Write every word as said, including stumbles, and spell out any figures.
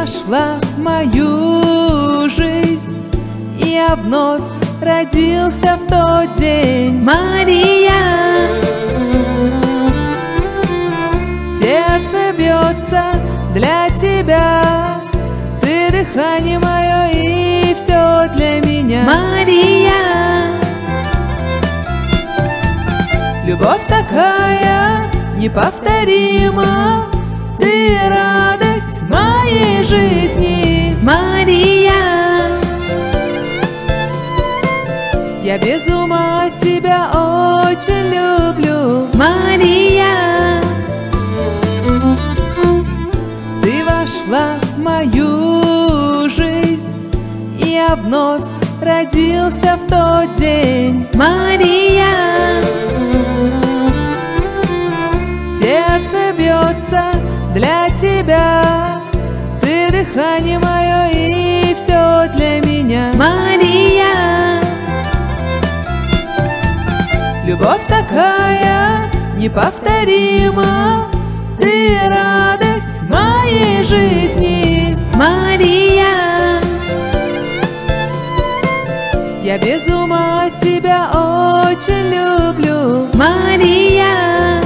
вошла в мою жизнь, и я вновь родился в тот день. Мария, сердце бьется для тебя, ты дыхание мое и все для меня. Мария, любовь такая неповторима, ты радость моей жизни. Мария, я без ума тебя очень люблю. Мария, ты вошла в мою жизнь, и я вновь родился в тот день. Мария, сердце бьется для тебя, ты дыхание мое и все для меня. Мария, любовь такая неповторима, ты радость моей жизни. Мария, я без ума тебя очень люблю. Мария,